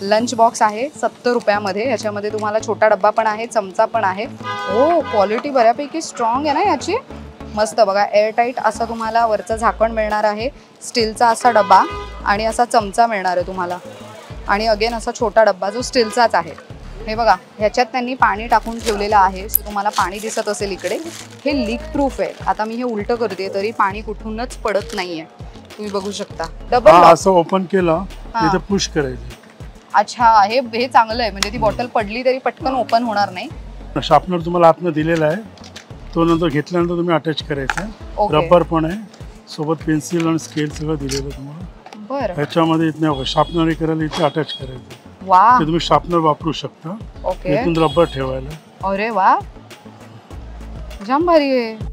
Lunch box आहे 70 रुपयामध्ये. याच्यामध्ये तुम्हाला छोटा डब्बा पण आहे, चमचा पण आहे. हो, क्वालिटी बऱ्यापैकी स्ट्रॉंग आहे ना याची. मस्त बघा, एअरटाईट असं तुम्हाला वरचं झाकण मिळणार आहे, स्टीलचा असा डबा आणि असा चमचा मिळणार आहे तुम्हाला. आणि अगेन असा छोटा डब्बा जो स्टीलचाच आहे. हे बघा, ह्याच्यात त्यांनी पाणी टाकून ठेवलेलं आहे. तुम्हाला पाणी दिसत असेल इकडे. हे लीक प्रूफ आहे. आता मी हे उलटं करते तरी पाणी कुठूनच पडत नाहीये, तुम्ही बघू शकता. डबल असं ओपन केलं इथे पुश करायचं. अच्छा, हे चांगलं आहे, म्हणजे ती बॉटल पडली तरी पटकन ओपन होणार नाही. शार्पनर तुम्हाला आतनं दिलेला आहे, तो नंतर घेतल्यानंतर तुम्ही अटॅच करायचा. रबर पण आहे सोबत, पेन्सिल आणि स्केल सगळं दिलेलं तुम्हाला. बरं, ह्याच्यामध्ये इथे शार्पनर करायला इथे अटॅच करायचं. वा, तुम्ही शार्पनर वापरू शकता. ओके, इथून रबर ठेवायला. अरे वा, जाम भारी आहे.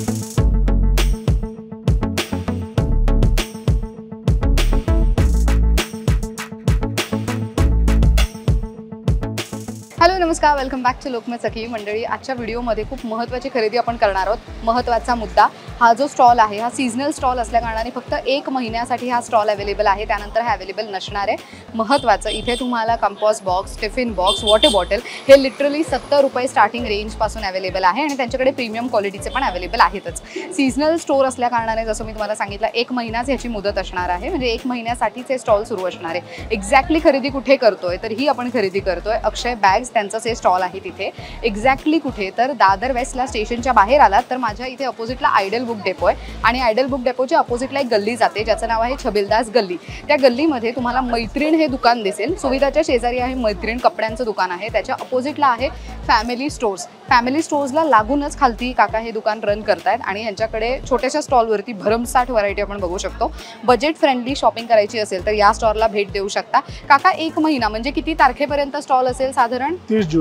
हॅलो नमस्कार, welcome back to Lokmat Sakhi मंडळी. आजच्या व्हिडिओमध्ये खूप महत्त्वाची खरेदी आपण करणार आहोत. महत्त्वाचा मुद्दा, हा जो स्टॉल आहे हा सीझनल स्टॉल असल्याकारणाने फक्त 1 महिन्यासाठी हा स्टॉल अवेलेबल आहे, त्यानंतर हा अवेलेबल नसणार आहे. महत्त्वाचं, इथे तुम्हाला compass box, tiffin box, water bottle हे लिटरली 70 रुपये स्टार्टिंग रेंजपासून अवेलेबल आहे आणि त्यांच्याकडे प्रीमियम क्वालिटीचे पण अवेलेबल आहेतच. सीझनल स्टोअर असल्याकारणाने जसं मी तुम्हाला सांगितलं 1 महिनाच ह्याची मुदत असणार आहे, म्हणजे 1 महिन्यासाठीच हे स्टॉल सुरू असणार आहे. एक्झॅक्टली खरेदी कुठे करतोय तर ही आपण खरेदी करतोय अक्षय बॅग्स, त्यांचंच हे स्टॉल आहे तिथे. एक्झॅक्टली कुठे तर दादर वेस्टला स्टेशनच्या बाहेर आलात तर माझ्या इथे अपोजिटला आयडल बुक डेपो आहे आणि आयडल बुक डेपोच्या अपोजिटला एक गल्ली जाते ज्याचं नाव आहे छबिलदास गल्ली. त्या गल्लीमध्ये तुम्हाला मैत्रीण हे दुकान दिसेल. सुविधाच्या शेजारी आहे मैत्रीण कपड्यांचं दुकान आहे. त्याच्या अपोजिटला आहे फॅमिली स्टोर्स. फॅमिली स्टोर्सला लागूनच खालती काका हे दुकान रन करतायत आणि यांच्याकडे छोट्याशा स्टॉलवरती भरमसाठ व्हरायटी आपण बघू शकतो. बजेट फ्रेंडली शॉपिंग करायची असेल तर या स्टॉलला भेट देऊ शकता. काका 1 महिना म्हणजे किती तारखेपर्यंत स्टॉल असेल साधारण?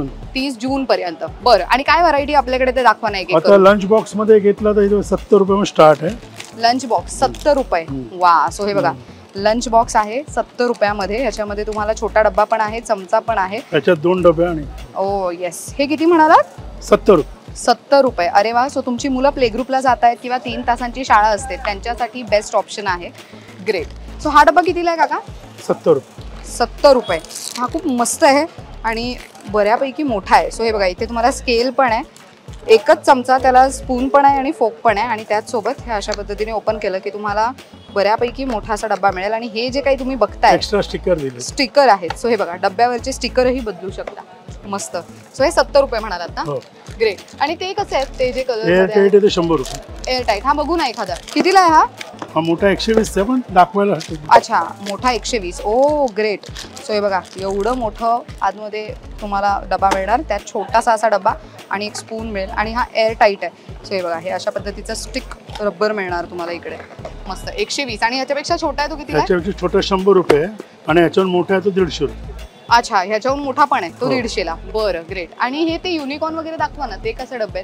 30 जून पर्यंत. बरं, आणि काय व्हरायटी आपल्याकडे ते दाखवा नाही. आता लंच बॉक्स मध्ये घेतला तर 70 रुपये स्टार्ट आहे. लंच बॉक्स 70 रुपये. वा, सो हे बघा, लंच बॉक्स आहे 70 रुपयामध्ये. ह्याच्यामध्ये तुम्हाला छोटा डब्बा पण आहे, चमचा पण आहे. त्याच्यात 2 डबे आणि ओ येस. हे किती म्हणालात? 70 रुपये. 70 रुपये. अरे वा. सो तुमची मुलं प्ले ग्रुपला जात आहेत किंवा 3 तासांची शाळा असते त्यांच्यासाठी बेस्ट ऑप्शन आहे. ग्रेट. सो हा डब्बा कितीला आहे काका? 70 रुपये. 70 रुपये. हा खूप मस्त आहे आणि बऱ्यापैकी मोठा आहे. सो हे बघा, इथे तुम्हाला स्केल पण आहे, एकच चमचा, त्याला स्पून पण आहे आणि फोक पण आहे आणि त्याचसोबत हे अशा पद्धतीने ओपन केलं की तुम्हाला बऱ्यापैकी मोठा असा डब्बा मिळेल. आणि हे जे काही तुम्ही बघताय एक्स्ट्रा स्टिकर आहेत. सो हे बघा, डब्यावरचे स्टिकरही बदलू शकता. मस्त. सो हे 70 रुपये म्हणालात ना? ग्रेट. आणि ते कसे आहेत? ते जे कलर एअरटाईट आहे ते 100 रुपये. एअरटाईट. हा बघू ना एखादा. कितीला आहे हा? हा मोठा 120 आहे पण दाखवायला. अच्छा, मोठा 120. ओ ग्रेट. सो हे बघा, एवढं मोठं आतमध्ये तुम्हाला डबा मिळणार. त्यात छोटासा असा डबा आणि एक स्पून मिळेल आणि हा एअरटाईट आहे. सो हे बघा, हे अशा पद्धतीचं स्टिक रबर मिळणार तुम्हाला इकडे. मस्त. 120. आणि ह्याच्यापेक्षा छोटा आहे तो किती? ह्याच्यापेक्षा छोटा 100 रुपये आणि ह्याच्यावर मोठा आहे तो 150 रुपये. अच्छा, ह्याच्याहून मोठा पण आहे तो 150ला. बरं, ग्रेट. आणि हे ते युनिकॉर्न वगैरे दाखवा ना, ते कसे डबे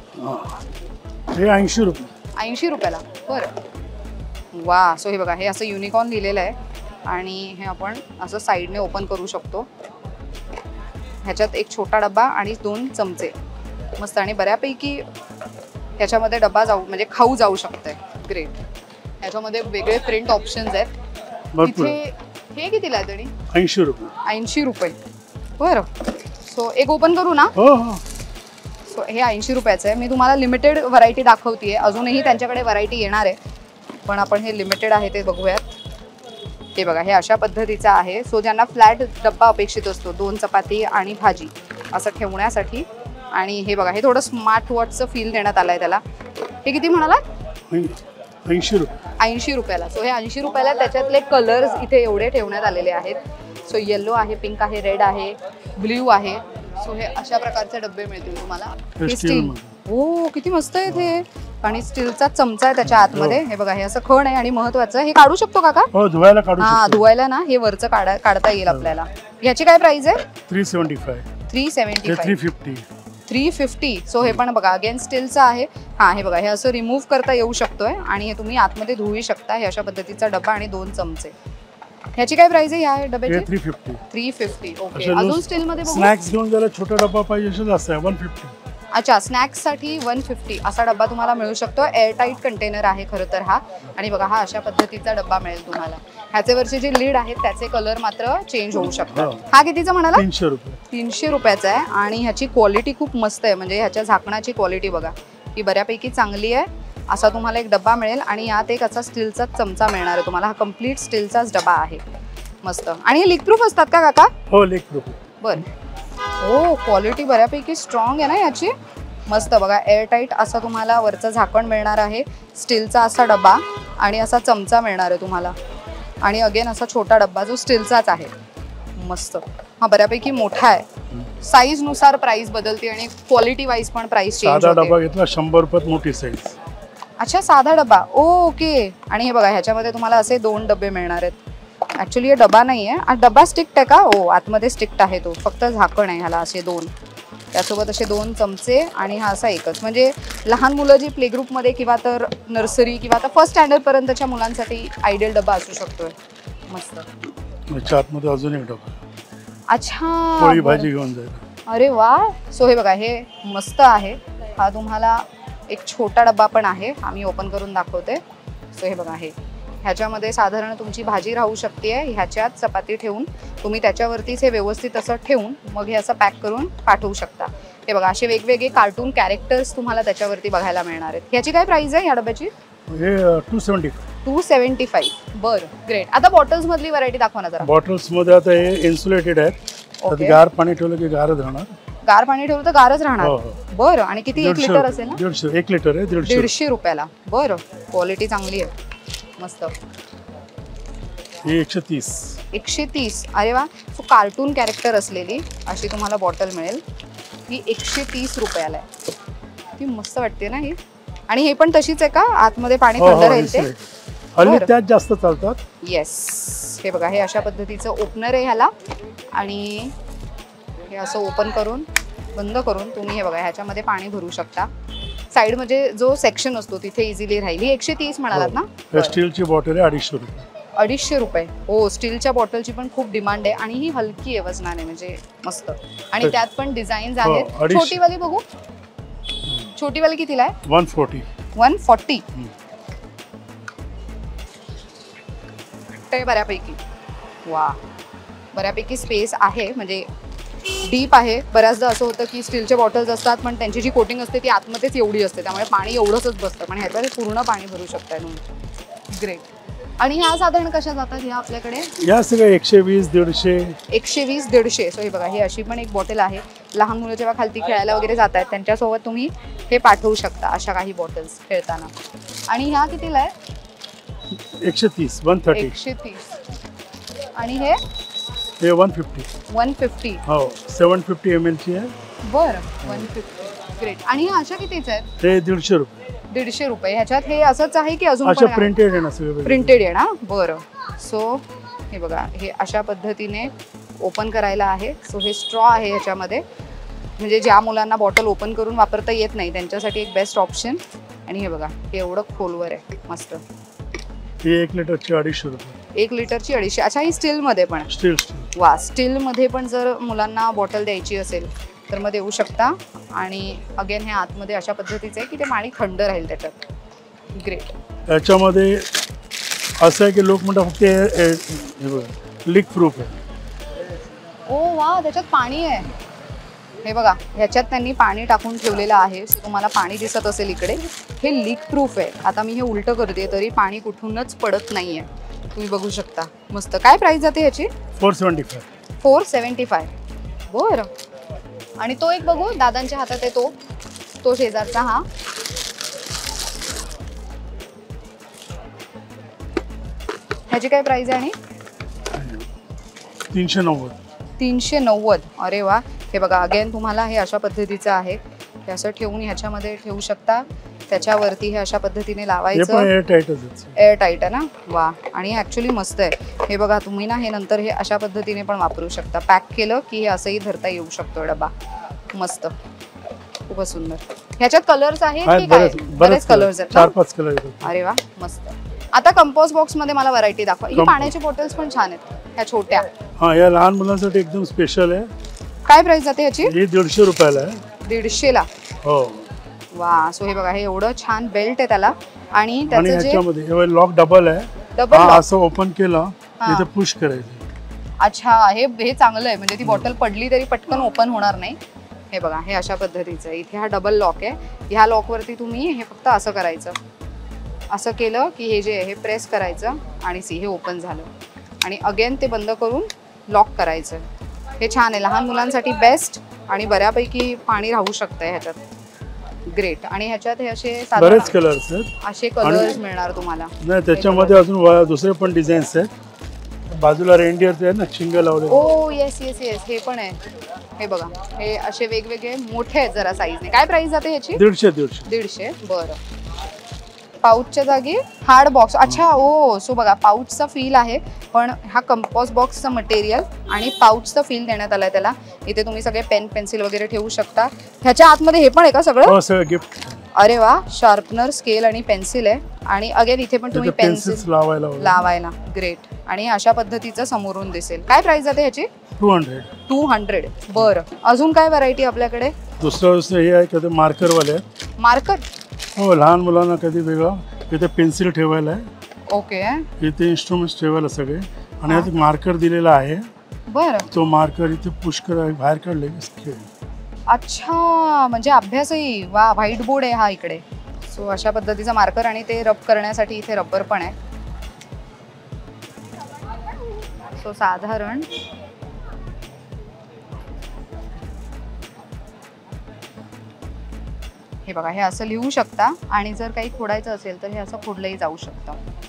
आहेत? हे 80 रुपये. 80 रुपयाला. बरं, वा. सो हे बघा, हे असं युनिकॉर्न लिहिलेलं आहे आणि हे आपण असं साईडने ओपन करू शकतो. ह्याच्यात एक छोटा डबा आणि 2 चमचे. मस्त. आणि बऱ्यापैकी ह्याच्यामध्ये डबा जाऊ म्हणजे खाऊ जाऊ शकते. ग्रेट. ह्याच्यामध्ये वेगळे प्रिंट ऑप्शन्स आहेत. इथे हे कितीला आहे तरी? 80 रुपये. 80 रुपये. बरं. सो एक ओपन करू ना? हो हो. सो हे 80 रुपयाचं आहे. मी तुम्हाला लिमिटेड व्हरायटी दाखवते आहे. अजूनही त्यांच्याकडे व्हरायटी येणार आहे पण आपण हे लिमिटेड आहे ते बघूयात. हे बघा, हे अशा पद्धतीचं आहे. सो ज्यांना फ्लॅट डब्बा अपेक्षित असतो, 2 चपाती आणि भाजी असं ठेवण्यासाठी. आणि हे बघा, हे थोडं स्मार्ट वॉचचं फील देण्यात आलं आहे त्याला. हे किती म्हणाला? 80 रुपये. 80 रुपयाला. सो हे 80 रुपयाला. त्याच्यातले कलर्स इथे एवढे ठेवण्यात आलेले आहेत. सो येलो आहे, पिंक आहे, रेड आहे, ब्ल्यू आहे. सो हे अशा प्रकारचे डब्बे मिळतील तुम्हाला. हे स्टील. हो, किती मस्त आहे ते. आणि स्टीलचा चमचा आहे त्याच्या आतमध्ये. हे बघा, हे असं खण आहे. आणि महत्वाचं, हे काढू शकतो काका? हो, धुवायला काढू शकतो. हा, धुवायला ना हे वरचं काढता येईल आपल्याला. ह्याची काय प्राइस आहे? 375. 350. 350. सो हे पण बघा, अगेन स्टीलचं आहे. हा, हे बघा, हे असं रिमूव्ह करता येऊ शकतोय आणि हे तुम्ही आतमध्ये धुवू शकता. हे अशा पद्धतीचा डबा आणि 2 चमचे. ह्याची काय प्राइस आहे या डब्याची? 350. ओके. अजून स्टील मध्ये बघू. स्नॅक्स घेऊन जरा छोटा डब्बा पाहिजे असेल असं 150. अच्छा, स्नॅक्ससाठी 150 असा डब्बा तुम्हाला मिळू शकतो. एअरटाईट कंटेनर आहे खरं तर हा. आणि बघा हा अशा पद्धतीचा डब्बा मिळेल तुम्हाला. ह्याचे वरचे जे लीड आहेत त्याचे कलर मात्र चेंज होऊ शकतात. हा कितीचा म्हणाला? 300 रुपये. 300 रुपयाचा आहे आणि ह्याची क्वालिटी खूप मस्त आहे. म्हणजे ह्याच्या झाकणाची क्वालिटी बघा ही बऱ्यापैकी चांगली आहे. असा तुम्हाला एक डब्बा मिळेल आणि यात एक असा स्टीलचा चमचा मिळणार आहे तुम्हाला. हा कम्प्लीट स्टीलचाच डबा आहे. मस्त. आणि हे लीक प्रूफ असतात का काका? हो, लीक प्रूफ. बरं. हो, क्वालिटी बऱ्यापैकी स्ट्रॉंग आहे ना याची. मस्त बघा एअरटाईट असं तुम्हाला वरचं झाकण मिळणार आहे. स्टीलचा असा डबा आणि असा चमचा मिळणार आहे तुम्हाला. आणि अगेन असा छोटा डब्बा जो स्टीलचाच आहे. मस्त. हा बऱ्यापैकी मोठा आहे. साईज नुसार प्राइस बदलते आणि क्वालिटी वाईज पण प्राइस चेंज होते. साधा डबा घेतला 100 रुपयात मोठी साईज. अच्छा, साधा डबा. ओके. आणि हे बघा ह्याच्यामध्ये तुम्हाला असे 2 डबे मिळणार आहेत. ऍक्च्युली हे डबा नाही आहे. डबा स्टिक्ट आहे का? हो, आतमध्ये स्टिक्ट आहे तो. फक्त झाकण आहे ह्याला असे 2. त्यासोबत असे 2 चमचे आणि हा असा एकच. म्हणजे लहान मुलं जी प्ले ग्रुपमध्ये किंवा तर नर्सरी किंवा तर फर्स्ट स्टँडर्ड पर्यंतच्या मुलांसाठी आयडियल डबा असू शकतोय. मस्त. त्याच्या आतमध्ये अजून एक डबा. अच्छा, पोळी भाजी घेऊन जाईल. अरे वा. सो हे बघा हे मस्त आहे. हा तुम्हाला एक छोटा डबा पण आहे. आम्ही ओपन करून दाखवते. सो हे बघा ह्याच्यामध्ये साधारण तुमची भाजी राहू शकते. ह्याच्यात चपाती ठेवून तुम्ही त्याच्यावरतीच हे व्यवस्थित असं ठेवून मग हे असं पॅक करून पाठवू शकता. हे बघा असे वेगवेगळे कार्टून कॅरेक्टर्स तुम्हाला त्याच्यावरती बघायला मिळणार आहेत. ह्याची काय प्राइस आहे या डब्याची? हे 275. बरं, ग्रेट. आता बॉटल्स मधली व्हरायटी दाखवा ना जरा. बॉटल्स मध्ये आता हे इन्सुलेटेड आहेत. त्यात गार पाणी ठेवलं की गारच राहणार. गार पाणी ठेवलं तर गारच राहणार. हो, हो. बरं. आणि किती? 1 लिटर असेल ना? 1 लिटर आहे. 150 रुपयाला. बरं, क्वालिटी चांगली आहे. मस्त. हे 130. 130. अरे वा. सो कार्टून कॅरेक्टर असलेली अशी तुम्हाला बॉटल मिळेल. ही 130 रुपयाला आहे. ती मस्त वाटते ना ही. आणि हे पण तशीच आहे का? आतमध्ये पाणी थंड राहील ते? हल्ली त्यात जास्त चालतात. येस. हे बघा हे अशा पद्धतीचं ओपनर आहे ह्याला. आणि हे असं ओपन करून बंद करून तुम्ही हे बघा ह्याच्यामध्ये पाणी भरू शकता. साईड म्हणजे जो सेक्शन असतो तिथे इझिली राहील. ही 130 म्हणालात ना? स्टीलची बॉटल आहे 250 रुपये. 250 रुपये. हो, स्टीलच्या बॉटलची पण खूप डिमांड आहे आणि ही हलकी आहे वजनाने. म्हणजे मस्त. आणि त्यात पण डिझाईन्स आहेत. छोटीवाली बघू. छोटीवाली कितीला आहे? 140. 140. बऱ्यापैकी. वा, बऱ्यापैकी स्पेस आहे. म्हणजे डीप आहे. बऱ्याचदा असं होतं की स्टीलच्या बॉटल्स असतात पण त्यांची जी कोटिंग असते ती आतमध्येच एवढी असते. त्यामुळे पाणी एवढंच बसतं. पण ह्याच्यामध्ये पूर्ण पाणी भरू शकताय तुम्ही. ग्रेट. आणि ह्या साधारण कशा जातात ह्या आपल्याकडे? या सगळ्या 120, 150. 120, 150. सो हे बघा ही अशी पण एक बॉटल आहे. लहान मुलं जेव्हा खालती खेळायला वगैरे जात आहेत त्यांच्यासोबत तुम्ही हे पाठवू शकता अशा काही बॉटल्स खेळताना. आणि ह्या कितीला आहे? 130. 130. 130. आणि हे 150. 150. हो, 750 ml ची आहे. बरं, 150. ग्रेट. आणि ह्या अशा कितीच आहेत? ते 150 रुपये. 150 रुपये. ह्याच्यात हे असंच आहे की अजून अच्छा प्रिंटेड आहे ना सगळं? प्रिंटेड आहे ना. बरं. सो हे बघा हे अशा पद्धतीने ओपन करायला आहे. सो हे स्ट्रॉ आहे ह्याच्यामध्ये. म्हणजे ज्या मुलांना बॉटल ओपन करून वापरता येत नाही त्यांच्यासाठी एक बेस्ट ऑप्शन. आणि हे बघा हे एवढं खोलवर आहे. मस्त. ही 1 लिटरची 250 रुपये. 1 लिटरची 250. अच्छा, ही स्टीलमध्ये पण? स्टील. वा, स्टीलमध्ये पण जर मुलांना बॉटल द्यायची असेल तर मग देऊ शकता. आणि अगेन हे आतमध्ये अशा पद्धतीचं आहे की ते पाणी थंड राहील त्याच्यात. ग्रेट. त्याच्यामध्ये असं आहे की लोक म्हणतात फक्त लीक प्रूफ आहे. ओ वा, त्याच्यात पाणी आहे. हे बघा ह्याच्यात त्यांनी पाणी टाकून ठेवलेलं आहे. तुम्हाला पाणी दिसत असेल इकडे. हे लीक प्रूफ आहे. आता मी हे उलटं करते तरी पाणी कुठूनच पडत नाहीये. तुम्ही बघू शकता. मस्त. काय प्राइस जाते ह्याची? 475. 475. बरं. आणि तो एक बघू दादांच्या हातात आहे तो शेजारचा. हा ह्याची काय प्राइस आहे? आणि 390. 390. अरे वा. हे बघा अगेन तुम्हाला हे अशा पद्धतीचं आहे. हे असं ठेवून ह्याच्यामध्ये ठेवू शकता. त्याच्यावरती हे अशा पद्धतीने लावायचं. एअरटाईट आहे ना. वा. आणि ऍक्च्युली मस्त आहे. हे बघा तुम्ही ना हे नंतर हे अशा पद्धतीने पण वापरू शकता. पॅक केलं की हे असंही धरता येऊ शकतो डबा. मस्त. खूपच सुंदर. ह्याच्यात कलर्स आहेत की काय? बरेच कलर्स आहेत. 4-5 कलर आहेत. अरे वा, मस्त. आता कंपोस्ट बॉक्स मध्ये मला व्हरायटी दाखवा. ही पाण्याची बॉटल्स पण छान आहेत ह्या छोट्या. हा, या लहान मुलांसाठी एकदम स्पेशल आहे. काय प्राइस जाते ह्याची? ही 150 रुपयाला आहे. 150 ला. हो. वा, सो हे बघा, हे एवढं छान बेल्ट आहे त्याला. आणि त्याचं जे ह्याच्यामध्ये लॉक डबल आहे. डबल असं ओपन केलं इथे पुश करायचं. अच्छा, हे चांगलं आहे, म्हणजे ती बॉटल पडली तरी पटकन ओपन होणार नाही. हे बघा, हे अशा पद्धतीचं आहे. इथे हा डबल लॉक आहे. ह्या लॉकवरती तुम्ही हे फक्त असं करायचं, असं केलं की हे जे आहे हे प्रेस करायचं आणि हे ओपन झालं. आणि अगेन ते बंद करून लॉक करायचं. हे छान आहे, लहान मुलांसाठी बेस्ट. आणि बऱ्यापैकी पाणी राहू शकतं ह्याच्यात. ग्रेट. आणि ह्याच्यात हे असे बरेच कलर्स आहेत, असे कलर्स मिळणार तुम्हाला. नाही त्याच्यामध्ये अजून दुसरे पण डिझाईन्स आहेत. बाजूला रेनडिअर आहे ना, शिंग लावले. ओ येस येस येस, हे पण आहे. हे बघा, हे असे वेगवेगळे मोठे आहेत जरा साईजने. काय प्राइस जाते ह्याची? 150. बरं. पाऊचच्या जागी हार्ड बॉक्स. अच्छा, ओ सो बघा, पाऊचचा फील आहे, पण हा कंपॉस बॉक्सचं मटेरियल आणि पाऊचचा फील देण्यात आलाय त्याला. इथे तुम्ही सगळे पेन पेन्सिल वगैरे ठेवू शकता. ह्याच्या आतमध्ये हे पण आहे का सगळं? हो, सगळं गिफ्ट. अरे वा, शार्पनर, स्केल आणि पेन्सिल आहे. आणि अगेन इथे पण तुम्ही पेन्सिल लावायला. ग्रेट. आणि अशा पद्धतीचं समोरून दिसेल. काय प्राइस जाते ह्याची? 200. बरं. अजून काय व्हरायटी आपल्याकडे? दुसरं हे आहे का, ते मार्करवाले आहेत. मार्कर? हो, लहान मुलांना कधी वेगळं. इथे पेन्सिल ठेवायला आहे. ओके. इथे इन्स्ट्रुमेंट्स ठेवायला सगळे. आणि ह्यात मार्कर दिलेला आहे. बरं. तो मार्कर इथे पुश करा, बाहेर काढले. अच्छा, म्हणजे अभ्यासही. वा, व्हाईट बोर्ड आहे हा इकडे. सो अशा पद्धतीचा मार्कर. आणि ते रब करण्यासाठी इथे रबर पण आहे. सो साधारण हे बघा, हे असं लिहू शकता. आणि जर काही खोडायचं असेल तर हे असं खोडलंही जाऊ शकतं.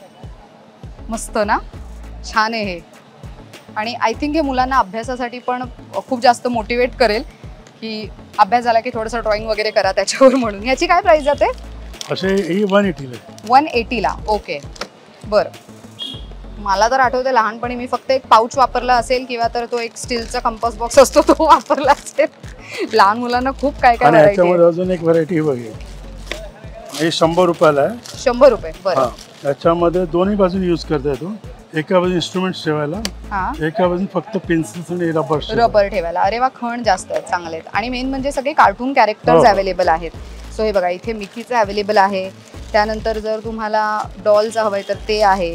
मस्त ना, छान आहे हे. आणि आय थिंक हे मुलांना अभ्यासासाठी पण खूप जास्त मोटिवेट करेल, की अभ्यास झाला की थोडंसं ड्रॉइंग वगैरे करा त्याच्यावर म्हणून. ह्याची काय प्राइस जाते? असे 180ला. 180ला. ओके, बरं. मला तर आठवते लहानपणी मी फक्त एक पाऊच वापरला असेल, किंवा तर तो एक स्टीलचा कंपास बॉक्स असतो तो वापरला असेल. लहान मुलांना खूप काय काय व्हरायटी आहे. अजून एक व्हरायटी बघेल, हे 100 रुपयाला आहे. 100 रुपये. बरं. त्याच्यामध्ये दोन्ही बाजून यूज करता येतो. एका बाजून इन्स्ट्रुमेंट्स ठेवायला, एका बाजून फक्त पेन्सिल्स आणि रबर ठेवायला. अरे वा, खण जास्त आहेत, चांगले आहेत. आणि मेन म्हणजे सगळे कार्टून कॅरेक्टर्स अवेलेबल आहेत. सो हे बघा, इथे मिकीचं अवेलेबल आहे. त्यानंतर जर तुम्हाला डॉलचं हवंय तर ते आहे.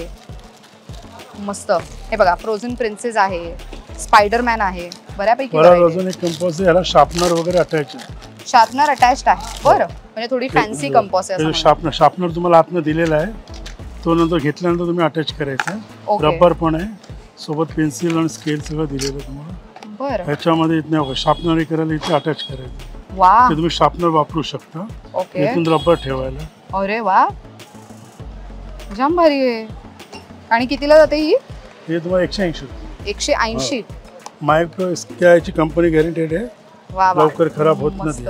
मस्त. हे बघा, फ्रोझन प्रिन्सेस आहे, स्पायडरमॅन आहे. बऱ्यापैकी अजून एक कंपास आहे, याला शार्पनर वगैरे अटॅच आहे. शार्पनर अटॅच्ड आहे. बरं, म्हणजे थोडी फॅन्सी कंपास आहे. शार्पनर तुम्हाला आतनं दिलेला आहे. तो नंतर घेतल्यानंतर तुम्ही अटॅच करायचा. रबर पण आहे, सोबत पेन्सिल आणि स्केल सगळं दिलेलं आहे तुम्हाला. बरं. ह्याच्यामध्ये शार्पनर करायला इथे अटॅच करायचं. वा, तुम्ही शार्पनर वापरू शकता. ओके. इथून रबर ठेवायला. अरे वा, जाम भारी आहे. आणि कितीला जाते ही? हे तुम्हाला 180 रुपये. 180. मायक्रो कंपनी गॅरंटेड आहे. वा, लवकर खराब होत नाही.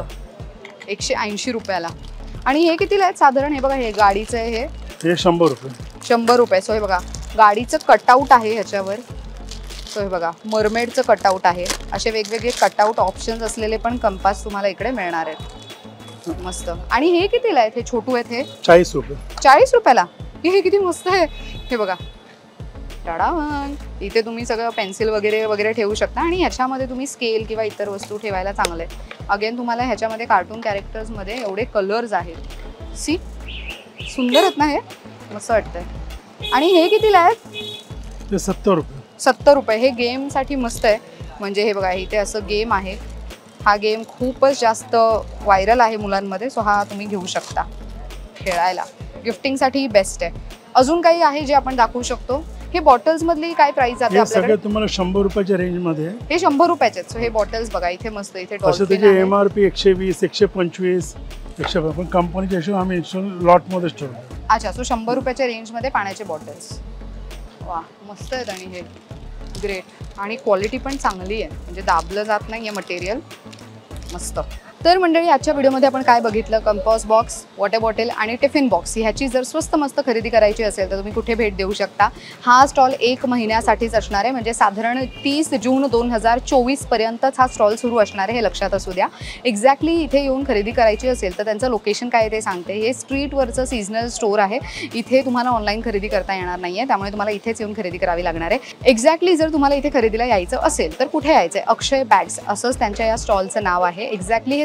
180 रुपयाला. आणि हे कितीला आहेत साधारण? हे बघा, हे गाडीचं आहे. हे 100 रुपये. 100 रुपये. सो हे बघा, गाडीचं कटआउट आहे ह्याच्यावर. सो हे बघा, मरमेडचं कटआउट आहे. असे वेगवेगळे कटआउट ऑप्शन्स असलेले पण कंपास तुम्हाला इकडे मिळणार आहेत. मस्त. आणि हे कितीला आहेत? हे छोटू आहेत. हे 40 रुपये. 40 रुपयाला. हे किती मस्त आहे. हे बघा, टाडा. इथे तुम्ही सगळं पेन्सिल वगैरे वगैरे ठेवू शकता. आणि ह्याच्यामध्ये तुम्ही स्केल किंवा इतर वस्तू ठेवायला चांगलं आहे. अगेन तुम्हाला ह्याच्यामध्ये कार्टून कॅरेक्टर्समध्ये एवढे कलर्स आहेत. सी, सुंदर आहेत ना हे, मस्त वाटतंय. आणि हे कितीला आहेत? ते 70 रुपये. 70 रुपये. हे गेमसाठी मस्त आहे. म्हणजे हे बघा, इथे असं गेम आहे. हा गेम खूपच जास्त व्हायरल आहे मुलांमध्ये. सो हा तुम्ही घेऊ शकता खेळायला. गिफ्टिंगसाठी बेस्ट आहे. अजून काही आहे जे आपण दाखवू शकतो? हे बॉटल्स मधली काय प्राइस जाते आपल्याकडे? तुम्हाला 100 रुपयाच्या रेंज मध्ये. हे 100 रुपयाचे आहेत. सो हे बॉटल्स बघा, इथे मस्त. इथे डॉल्फिन आहे. एमआरपी 120, 125, 150. पण कंपनीच्या हिशोबाने आम्ही लॉट मध्येच ठेवतो. अच्छा, सो 100 रुपयाच्या रेंज मध्ये पाण्याचे बॉटल्स. वा, मस्त आहेत. आणि हे ग्रेट. आणि क्वालिटी पण चांगली आहे, म्हणजे दाबलं जात नाही आहे मटेरियल. मस्त. तर मंडळी, आजच्या व्हिडिओमध्ये आपण काय बघितलं? कंपास बॉक्स, वॉटर बॉटल आणि टिफिन बॉक्स. ह्याची जर स्वस्त मस्त खरेदी करायची असेल तर तुम्ही कुठे भेट देऊ शकता? हा स्टॉल 1 महिन्यासाठीच असणार आहे. म्हणजे साधारण 30 जून 2024 पर्यंतच हा स्टॉल सुरू असणार आहे, हे लक्षात असू द्या. एक्झॅक्टली इथे येऊन खरेदी करायची असेल तर त्यांचं लोकेशन काय ते सांगते. हे स्ट्रीटवरचं सीझनल स्टोअर आहे. इथे तुम्हाला ऑनलाईन खरेदी करता येणार नाही आहे, त्यामुळे तुम्हाला इथेच येऊन खरेदी करावी लागणार आहे. एक्झॅक्टली जर तुम्हाला इथे खरेदीला यायचं असेल तर कुठे यायचं आहे? अक्षय बॅग्स असंच त्यांच्या या स्टॉलचं नाव आहे. एक्झॅक्टली हे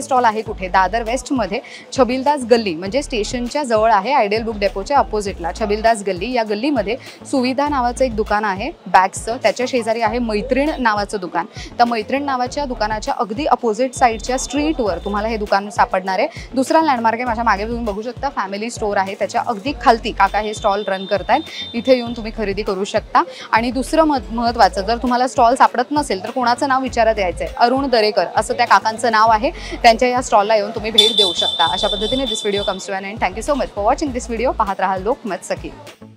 स्टॉल आहे कुठे, दादर वेस्टमध्ये छबिलदास गल्ली, म्हणजे स्टेशनच्या जवळ आहे, आयडियल बुक डेपोच्या अपोजिटला छबिलदास गल्ली. या गल्लीमध्ये सुविधा नावाचं एक दुकान आहे बॅग्सचं. त्याच्या शेजारी आहे मैत्रीण नावाचं दुकान. त्या मैत्रीण नावाच्या दुकानाच्या अगदी अपोजिट साईडच्या स्ट्रीटवर तुम्हाला हे दुकान सापडणार आहे. दुसरा लँडमार्क आहे, माझ्या मागे तुम्ही बघू शकता, फॅमिली स्टोअर आहे. त्याच्या अगदी खालती काका हे स्टॉल रन करतायत. इथे येऊन तुम्ही खरेदी करू शकता. आणि दुसरं महत्त्वाचं, जर तुम्हाला स्टॉल सापडत नसेल तर कोणाचं नाव विचारत यायचं आहे, अरुण दरेकर असं त्या काकांचं नाव आहे. त्यांच्या या स्टॉलला येऊन तुम्ही भेट देऊ शकता. अशा पद्धतीने this video comes to an end. Thank you so much for watching this video. पाहत राहा लोकमत सखी.